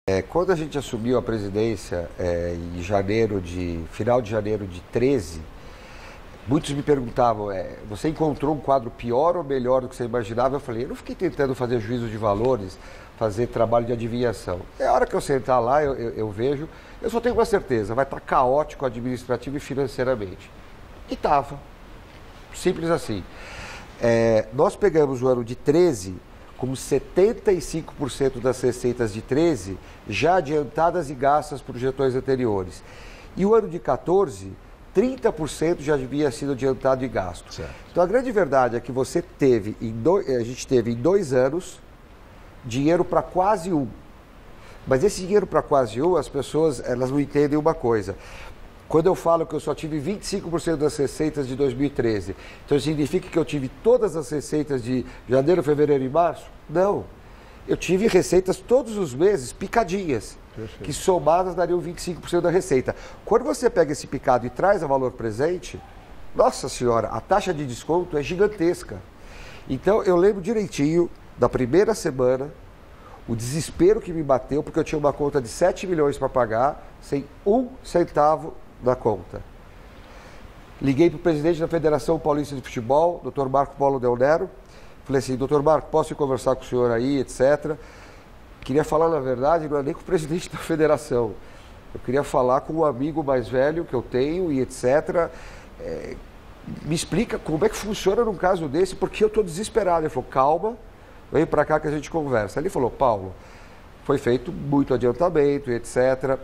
Quando a gente assumiu a presidência final de janeiro de 13, muitos me perguntavam, você encontrou um quadro pior ou melhor do que você imaginava? Eu falei, eu não fiquei tentando fazer juízo de valores, fazer trabalho de adivinhação. É a hora que eu sentar lá, eu vejo, eu só tenho uma certeza, vai estar caótico administrativo e financeiramente. E estava. Simples assim. Nós pegamos o ano de 13... com 75% das receitas de 13 já adiantadas e gastas por gestões anteriores. E o ano de 14, 30% já havia sido adiantado e gasto. Certo. Então a grande verdade é que a gente teve em 2 anos dinheiro para quase um. Mas esse dinheiro para quase um, as pessoas elas não entendem uma coisa. Quando eu falo que eu só tive 25% das receitas de 2013, então significa que eu tive todas as receitas de janeiro, fevereiro e março? Não. Eu tive receitas todos os meses, picadinhas, Perfeito. que somadas dariam 25% da receita. Quando você pega esse picado e traz a valor presente, nossa senhora, a taxa de desconto é gigantesca. Então eu lembro direitinho da primeira semana, o desespero que me bateu, porque eu tinha uma conta de 7 milhões para pagar, sem um centavo da conta. Liguei para o presidente da Federação Paulista de Futebol, Dr. Marco Polo Del Nero. Falei assim, Dr. Marco, posso ir conversar com o senhor aí, etc. Queria falar, na verdade, não é nem com o presidente da federação. Eu queria falar com um amigo mais velho que eu tenho e etc. Me explica como é que funciona num caso desse, porque eu estou desesperado. Ele falou, calma, vem para cá que a gente conversa. Ele falou, Paulo, foi feito muito adiantamento e etc.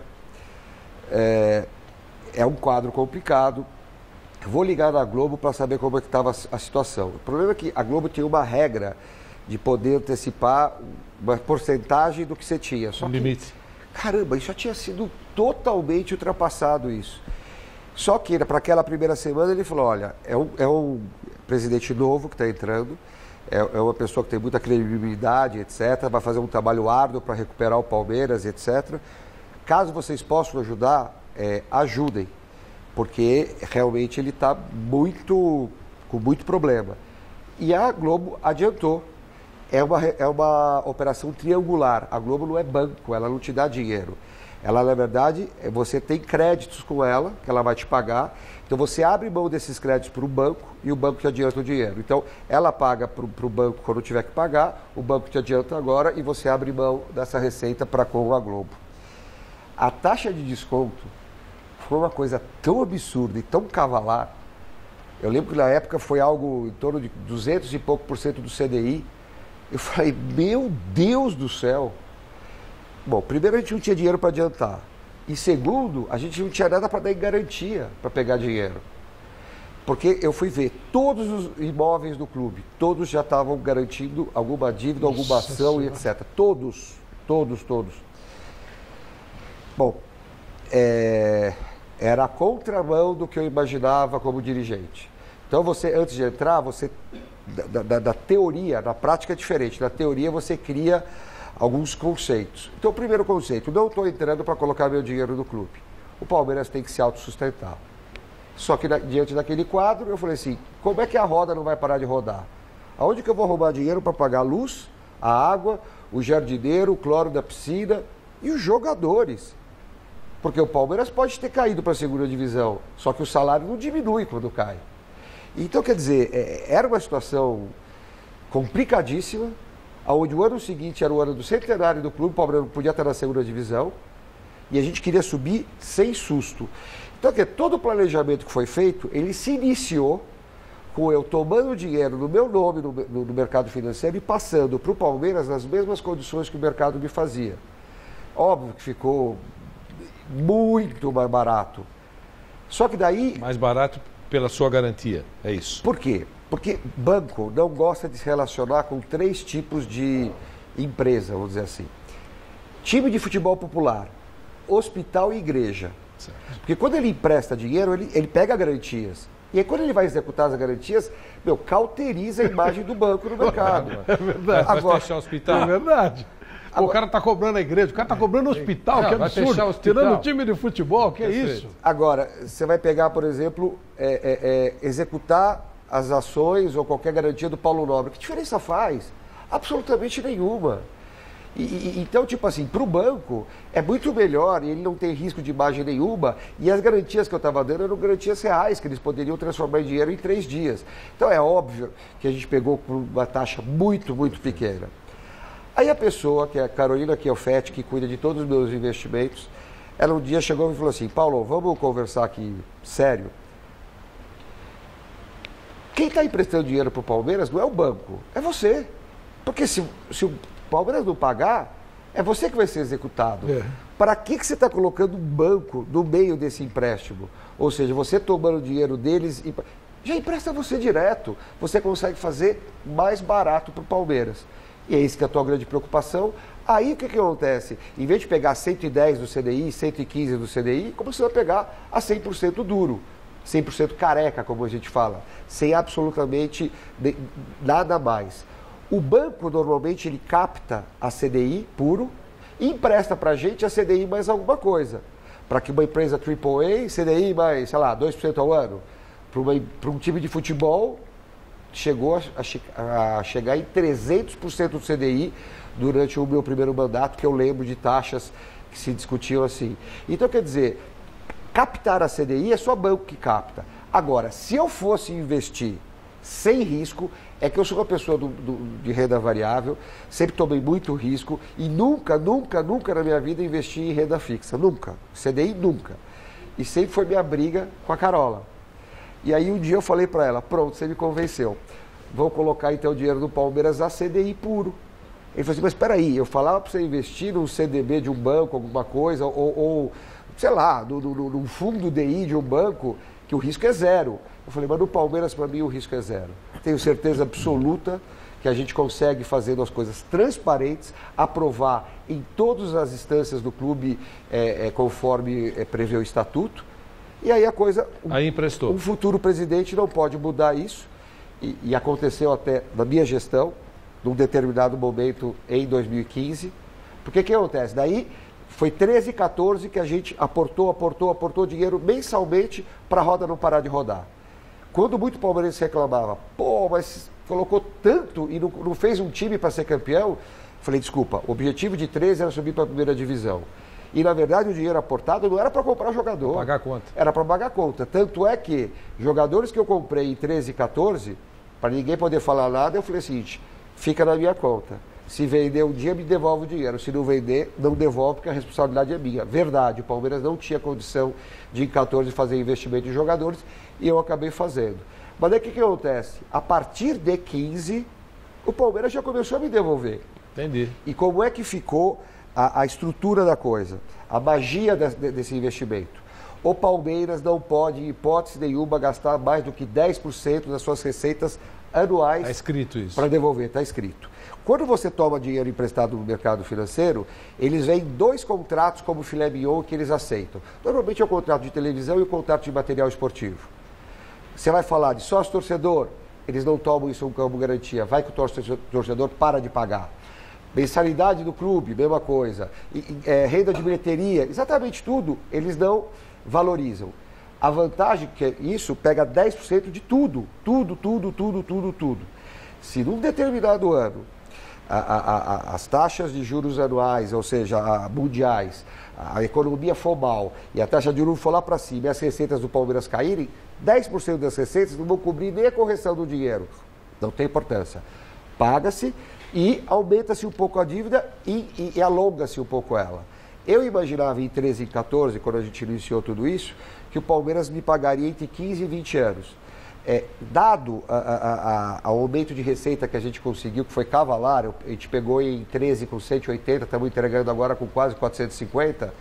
É um quadro complicado. Vou ligar na Globo para saber como é que estava a situação. O problema é que a Globo tinha uma regra de poder antecipar uma porcentagem do que você tinha. Só limite. Caramba, isso já tinha sido totalmente ultrapassado isso. Só que para aquela primeira semana ele falou, olha, é um presidente novo que está entrando, é uma pessoa que tem muita credibilidade, etc. Vai fazer um trabalho árduo para recuperar o Palmeiras, etc. Caso vocês possam ajudar, ajudem, porque realmente ele está com muito problema. E a Globo adiantou. É uma operação triangular. A Globo não é banco, ela não te dá dinheiro. Ela, na verdade, você tem créditos com ela, que ela vai te pagar. Então você abre mão desses créditos para o banco e o banco te adianta o dinheiro. Então ela paga para o banco quando tiver que pagar, o banco te adianta agora e você abre mão dessa receita para com a Globo. A taxa de desconto foi uma coisa tão absurda e tão cavalar. Eu lembro que na época foi algo em torno de 200 e pouco % do CDI. Eu falei, meu Deus do céu. Bom, primeiro a gente não tinha dinheiro para adiantar. E segundo, a gente não tinha nada para dar em garantia para pegar dinheiro. Porque eu fui ver todos os imóveis do clube, todos já estavam garantindo alguma dívida, alguma ação e etc. Todos. Bom, era a contramão do que eu imaginava como dirigente. Então você, antes de entrar, da teoria, na prática é diferente. Na teoria você cria alguns conceitos. Então o primeiro conceito, não estou entrando para colocar meu dinheiro no clube. O Palmeiras tem que se autossustentar. Só que diante daquele quadro, eu falei assim, como é que a roda não vai parar de rodar? Aonde que eu vou roubar dinheiro para pagar a luz, a água, o jardineiro, o cloro da piscina e os jogadores? Porque o Palmeiras pode ter caído para a segunda divisão, só que o salário não diminui quando cai. Então, quer dizer, era uma situação complicadíssima, onde o ano seguinte era o ano do centenário do clube, o Palmeiras não podia estar na segunda divisão, e a gente queria subir sem susto. Então, todo o planejamento que foi feito, ele se iniciou com eu tomando dinheiro no meu nome no mercado financeiro e passando para o Palmeiras nas mesmas condições que o mercado me fazia. Óbvio que ficou muito mais barato. Só que daí... Mais barato pela sua garantia, é isso. Por quê? Porque banco não gosta de se relacionar com 3 tipos de empresa, vamos dizer assim. Time de futebol popular, hospital e igreja. Certo. Porque quando ele empresta dinheiro, ele pega garantias. E aí quando ele vai executar as garantias, cauteriza a imagem do banco no mercado. É verdade. Agora, vai fechar o hospital? É verdade. Agora, o cara está cobrando a igreja, o cara está cobrando o hospital, que vai fechar o absurdo. hospital. Tirando o time de futebol, que é isso? Agora, você vai pegar, por exemplo, executar as ações ou qualquer garantia do Paulo Nobre. Que diferença faz? Absolutamente nenhuma. Então, tipo assim, para o banco é muito melhor, e ele não tem risco de imagem nenhuma, e as garantias que eu estava dando eram garantias reais, que eles poderiam transformar em dinheiro em 3 dias. Então é óbvio que a gente pegou por uma taxa muito, muito pequena. Aí a pessoa, que é a Carolina Chiofetti, que cuida de todos os meus investimentos, ela um dia chegou e falou assim: Paulo, vamos conversar aqui sério? Quem está emprestando dinheiro para o Palmeiras não é o banco, é você. Porque se o Palmeiras não pagar, é você que vai ser executado. Para que você está colocando um banco no meio desse empréstimo? Ou seja, você tomando dinheiro deles, já empresta você direto. Você consegue fazer mais barato para o Palmeiras. E é isso que é a tua grande preocupação. Aí o que acontece? Em vez de pegar 110 do CDI, 115 do CDI, como você vai pegar a 100% duro? 100% careca, como a gente fala, sem absolutamente nada mais. O banco, normalmente, ele capta a CDI puro e empresta para a gente a CDI mais alguma coisa. Para que uma empresa AAA, CDI mais, sei lá, 2% ao ano. Para um time de futebol, chegou a chegar em 300% do CDI durante o meu primeiro mandato, que eu lembro de taxas que se discutiam assim. Então, quer dizer, captar a CDI é só banco que capta. Agora, se eu fosse investir sem risco, é que eu sou uma pessoa de renda variável, sempre tomei muito risco e nunca na minha vida investi em renda fixa, nunca. CDI nunca. E sempre foi minha briga com a Carola. E aí um dia eu falei para ela: pronto, você me convenceu. Vou colocar então o dinheiro do Palmeiras a CDI puro. Ele falou assim: mas espera aí, eu falava para você investir num CDB de um banco, alguma coisa, ou sei lá, num fundo DI de um banco, que o risco é zero. Eu falei: mas no Palmeiras, para mim, o risco é zero. Tenho certeza absoluta que a gente consegue, fazendo as coisas transparentes, aprovar em todas as instâncias do clube, conforme prevê o estatuto. E aí a coisa... Aí emprestou. Um futuro presidente não pode mudar isso. E aconteceu até na minha gestão, num determinado momento em 2015. Porque o que acontece? Daí foi 13, 14 que a gente aportou dinheiro mensalmente para a roda não parar de rodar. Quando muito palmeirense reclamava: pô, mas colocou tanto e não fez um time para ser campeão, falei: desculpa, o objetivo de 13 era subir para a primeira divisão. E, na verdade, o dinheiro aportado não era para comprar jogador. Pra pagar a conta. Era para pagar a conta. Tanto é que jogadores que eu comprei em 13 e 14, para ninguém poder falar nada, eu falei o seguinte: fica na minha conta. Se vender um dia, me devolve o dinheiro. Se não vender, não devolve, porque a responsabilidade é minha. Verdade, o Palmeiras não tinha condição de, em 14, fazer investimento em jogadores, e eu acabei fazendo. Mas aí o que acontece? A partir de 15, o Palmeiras já começou a me devolver. Entendi. E como é que ficou a estrutura da coisa? A magia desse investimento. O Palmeiras não pode, em hipótese nenhuma, gastar mais do que 10% das suas receitas anuais. Está escrito isso. Para devolver, está escrito. Quando você toma dinheiro emprestado no mercado financeiro, eles vêm 2 contratos como filé mignon que eles aceitam. Normalmente é o contrato de televisão e o contrato de material esportivo. Você vai falar de sócio-torcedor, eles não tomam isso como garantia. Vai que o torcedor para de pagar. Mensalidade do clube, mesma coisa. Renda de bilheteria, exatamente tudo, eles não valorizam. A vantagem que isso pega 10% de tudo. Tudo. Se num determinado ano as taxas de juros anuais, ou seja, mundiais, a economia for mal e a taxa de juros for lá para cima e as receitas do Palmeiras caírem, 10% das receitas não vão cobrir nem a correção do dinheiro. Não tem importância. Paga-se e aumenta-se um pouco a dívida e alonga-se um pouco ela. Eu imaginava em 13 e 14, quando a gente iniciou tudo isso, que o Palmeiras me pagaria entre 15 e 20 anos. Dado ao aumento de receita que a gente conseguiu, que foi cavalar, a gente pegou em 13 com 180, estamos entregando agora com quase 450,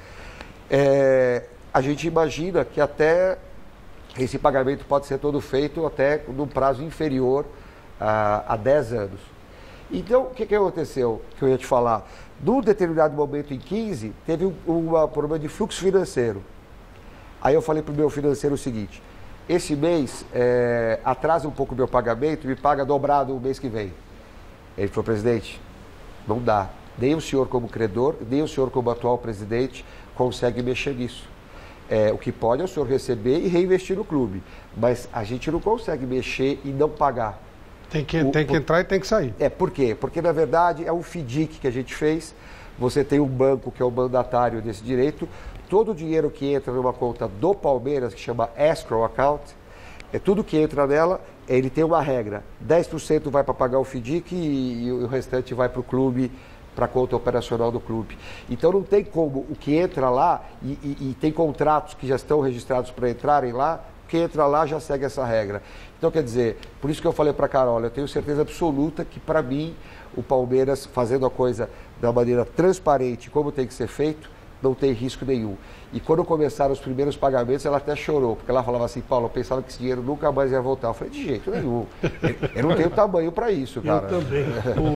a gente imagina que até esse pagamento pode ser todo feito até num prazo inferior a 10 anos. Então, o que aconteceu, que eu ia te falar? Num determinado momento, em 15, teve um problema de fluxo financeiro. Aí eu falei para o meu financeiro o seguinte: esse mês atrasa um pouco o meu pagamento, me paga dobrado o mês que vem. Ele falou: presidente, não dá. Nem o senhor como credor, nem o senhor como atual presidente consegue mexer nisso. O que pode é o senhor receber e reinvestir no clube. Mas a gente não consegue mexer e não pagar. Tem que entrar e tem que sair. Por quê? Porque, na verdade, é um FDIC que a gente fez. Você tem um banco que é o mandatário desse direito. Todo o dinheiro que entra numa conta do Palmeiras, que chama Escrow Account, tudo que entra nela, ele tem uma regra. 10% vai para pagar o FDIC e o restante vai para o clube, para a conta operacional do clube. Então não tem como o que entra lá, e tem contratos que já estão registrados para entrarem lá, o que entra lá já segue essa regra. Então, quer dizer, por isso que eu falei para a Carol, eu tenho certeza absoluta que, para mim, o Palmeiras, fazendo a coisa da maneira transparente, como tem que ser feito, não tem risco nenhum. E quando começaram os primeiros pagamentos, ela até chorou, porque ela falava assim, Paulo, eu pensava que esse dinheiro nunca mais ia voltar. Eu falei, de jeito nenhum. Eu não tenho tamanho para isso, cara. Eu também.